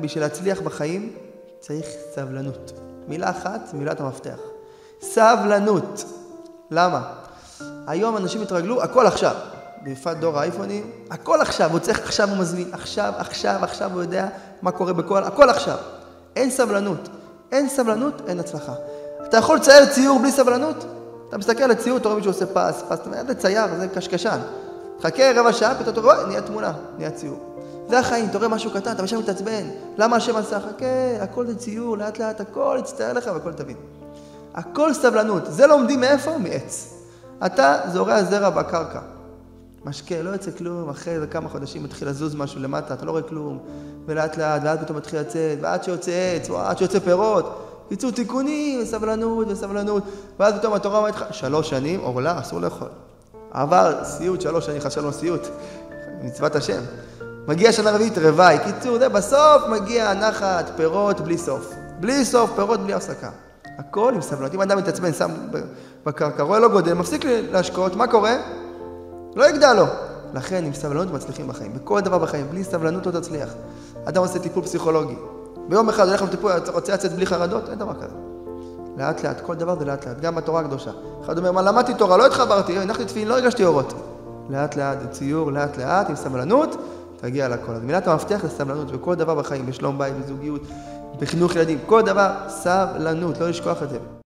בשביל להצליח בחיים צריך סבלנות. מילה אחת, מילת המפתח. סבלנות. למה? היום אנשים התרגלו, הכל עכשיו. בפרט דור האייפונים, הכל עכשיו, הוא צריך עכשיו, הוא מזמין, עכשיו, הוא יודע מה קורה בכל, הכל עכשיו. אין סבלנות. אין סבלנות, אין הצלחה. אתה יכול לצייר ציור בלי סבלנות? אתה מסתכל על הציור, אתה רואה מישהו עושה פס, זה צייר, זה קשקשן. חכה רבע שעה, פתאום אתה רואה, נהיה תמונה, נהיה ציור. זה החיים, אתה רואה משהו קטן, אתה משם מתעצבן. למה השם עשה? חכה, הכל זה ציור, לאט לאט, הכל יצטער לך והכל תבין. הכל סבלנות. זה לומדים מאיפה? מעץ. אתה זורע זרע בקרקע. משקה, לא יוצא כלום, אחרי כמה חודשים מתחיל לזוז משהו למטה, אתה לא רואה כלום, ולאט לאט, ואז פתאום מתחיל לצאת, ועד שיוצא עץ, עד שיוצא פירות, ייצאו תיקונים, וסבלנות, ואז פתאום התורה אומרת לך, 3 שנים, אורלה, אסור לאכול. עבר סיוט, 3 שנים, חשבנו סיוט, מצוות השם. מגיע שנה רביעית, רווי, קיצור, זה בסוף מגיע נחת, פירות בלי סוף. בלי סוף, פירות בלי הפסקה. הכל עם סבלנות. אם אדם מתעצבן, שם בקרקע, רואה לא גודל, מפסיק להשקעות, מה קורה? לא יגדל לו. לכן, עם סבלנות מצליחים בחיים. בכל דבר בחיים, בלי סבלנות לא תצליח. אדם עושה טיפול פסיכולוגי. ביום אחד הולך לטיפול, רוצה לצאת בלי חרדות? אין דבר כזה. לאט לאט, כל דבר זה לאט לאט. גם בתורה הקדושה. אחד אומר, מה למדתי תורה? לא התחברתי, הנחתי תפילין, לא הרגשתי אורות. לאט לאט, ציור, לאט לאט, עם סבלנות, תגיע לכל. אז מילת המפתח זה סבלנות, וכל דבר בחיים, בשלום בית, בזוגיות, בחינוך ילדים, כל דבר, סבלנות, לא לשכוח את זה.